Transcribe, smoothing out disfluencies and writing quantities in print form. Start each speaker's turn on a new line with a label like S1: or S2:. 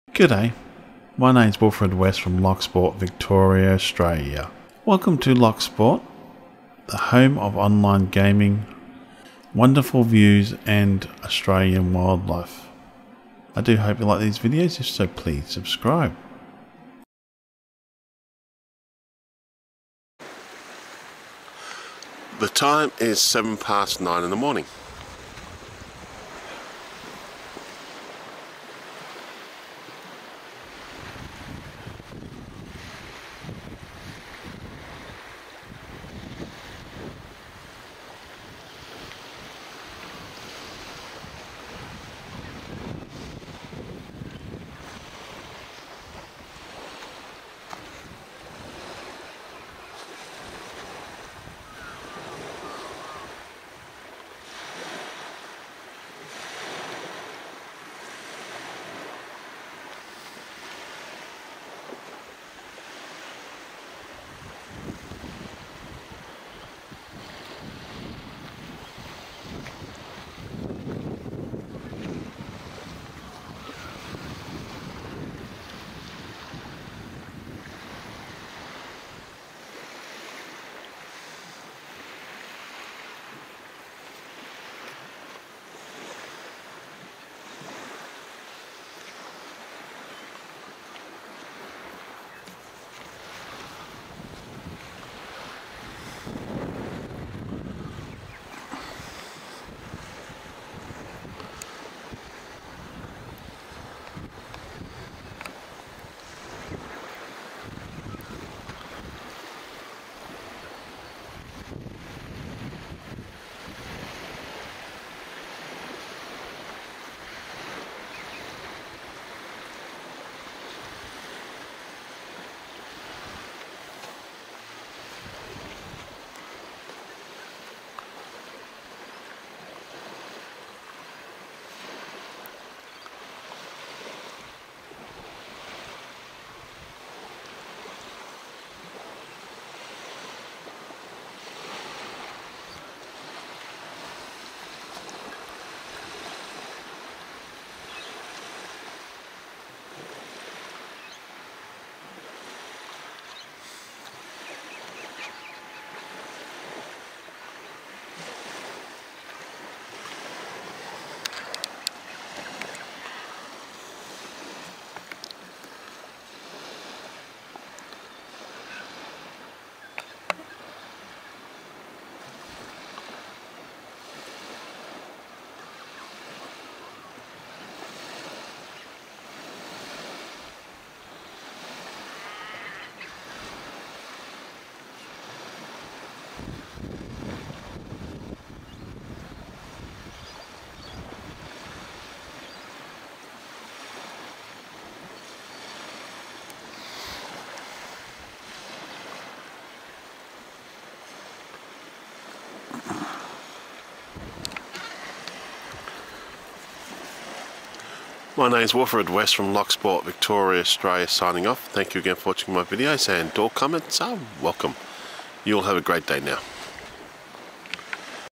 S1: G'day, my name's Wilfred West from Locksport, Victoria, Australia. Welcome to Locksport, the home of online gaming, wonderful views and Australian wildlife. I do hope you like these videos, if so please subscribe.
S2: The time is 9:07 in the morning. My name is Wilfred West from Locksport, Victoria, Australia, signing off. Thank you again for watching my videos, and all comments are welcome. You all have a great day now.